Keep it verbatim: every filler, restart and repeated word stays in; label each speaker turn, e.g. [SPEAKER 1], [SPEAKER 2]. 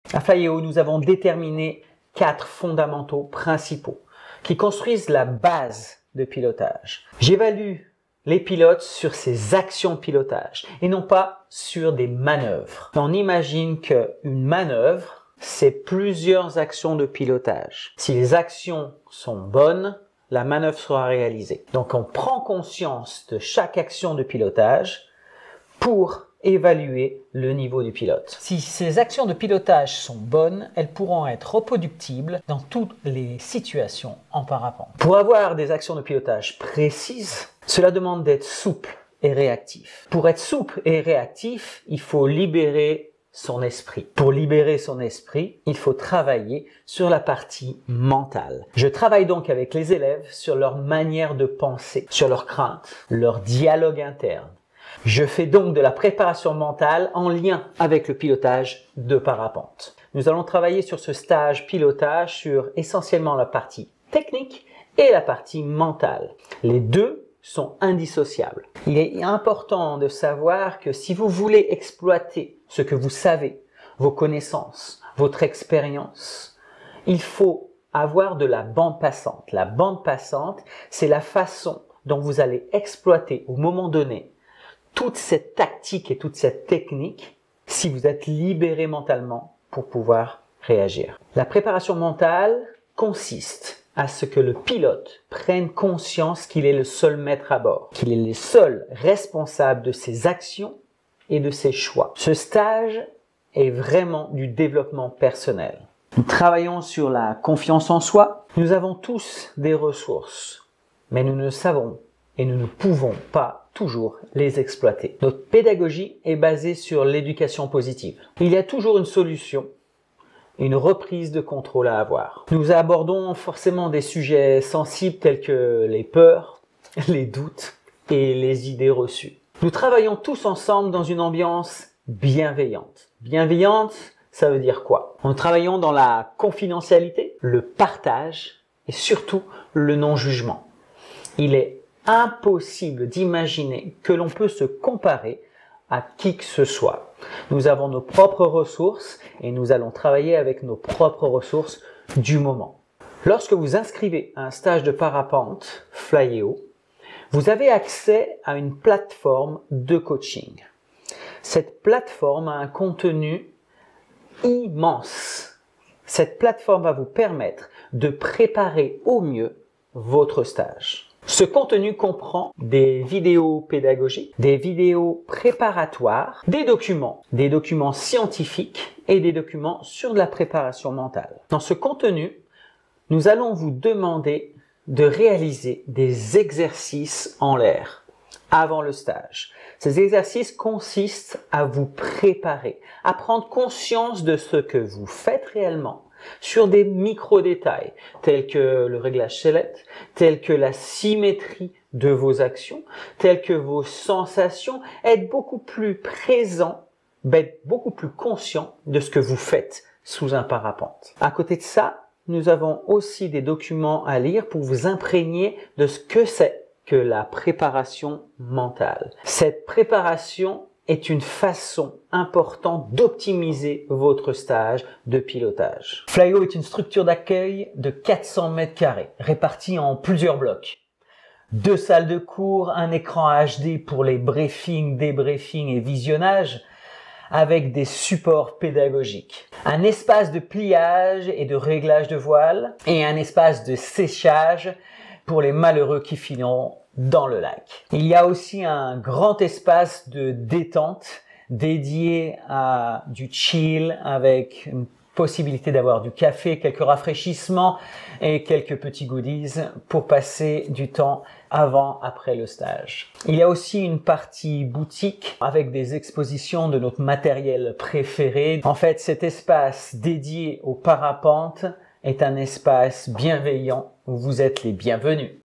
[SPEAKER 1] À Flyeo, nous avons déterminé quatre fondamentaux principaux qui construisent la base de pilotage. J'évalue les pilotes sur ces actions de pilotage et non pas sur des manœuvres. On imagine qu'une manœuvre, c'est plusieurs actions de pilotage. Si les actions sont bonnes, la manœuvre sera réalisée. Donc on prend conscience de chaque action de pilotage pour évaluer le niveau du pilote. Si ces actions de pilotage sont bonnes, elles pourront être reproductibles dans toutes les situations en parapente. Pour avoir des actions de pilotage précises, cela demande d'être souple et réactif. Pour être souple et réactif, il faut libérer son esprit. Pour libérer son esprit, il faut travailler sur la partie mentale. Je travaille donc avec les élèves sur leur manière de penser, sur leurs craintes, leur dialogue interne. Je fais donc de la préparation mentale en lien avec le pilotage de parapente. Nous allons travailler sur ce stage pilotage sur essentiellement la partie technique et la partie mentale. Les deux sont indissociables. Il est important de savoir que si vous voulez exploiter ce que vous savez, vos connaissances, votre expérience, il faut avoir de la bande passante. La bande passante, c'est la façon dont vous allez exploiter au moment donné toute cette tactique et toute cette technique si vous êtes libéré mentalement pour pouvoir réagir. La préparation mentale consiste à ce que le pilote prenne conscience qu'il est le seul maître à bord, qu'il est le seul responsable de ses actions et de ses choix. Ce stage est vraiment du développement personnel. Nous travaillons sur la confiance en soi. Nous avons tous des ressources, mais nous ne savons et nous ne pouvons pas toujours les exploiter. Notre pédagogie est basée sur l'éducation positive. Il y a toujours une solution, une reprise de contrôle à avoir. Nous abordons forcément des sujets sensibles tels que les peurs, les doutes et les idées reçues. Nous travaillons tous ensemble dans une ambiance bienveillante. Bienveillante, ça veut dire quoi? Nous travaillons dans la confidentialité, le partage et surtout le non-jugement. Il est impossible d'imaginer que l'on peut se comparer à qui que ce soit. Nous avons nos propres ressources et nous allons travailler avec nos propres ressources du moment. Lorsque vous inscrivez à un stage de parapente Flyeo, vous avez accès à une plateforme de coaching. Cette plateforme a un contenu immense. Cette plateforme va vous permettre de préparer au mieux votre stage. Ce contenu comprend des vidéos pédagogiques, des vidéos préparatoires, des documents, des documents scientifiques et des documents sur la préparation mentale. Dans ce contenu, nous allons vous demander de réaliser des exercices en l'air avant le stage. Ces exercices consistent à vous préparer, à prendre conscience de ce que vous faites réellement, sur des micro-détails tels que le réglage sellette, tels que la symétrie de vos actions, tels que vos sensations, être beaucoup plus présent, être beaucoup plus conscient de ce que vous faites sous un parapente. À côté de ça, nous avons aussi des documents à lire pour vous imprégner de ce que c'est que la préparation mentale. Cette préparation est une façon importante d'optimiser votre stage de pilotage. Flyeo est une structure d'accueil de quatre cents mètres carrés, répartie en plusieurs blocs. Deux salles de cours, un écran H D pour les briefings, débriefings et visionnages, avec des supports pédagogiques. Un espace de pliage et de réglage de voile, et un espace de séchage pour les malheureux qui fileront dans le lac. Il y a aussi un grand espace de détente dédié à du chill avec une possibilité d'avoir du café, quelques rafraîchissements et quelques petits goodies pour passer du temps avant, après le stage. Il y a aussi une partie boutique avec des expositions de notre matériel préféré. En fait, cet espace dédié aux parapentes est un espace bienveillant où vous êtes les bienvenus.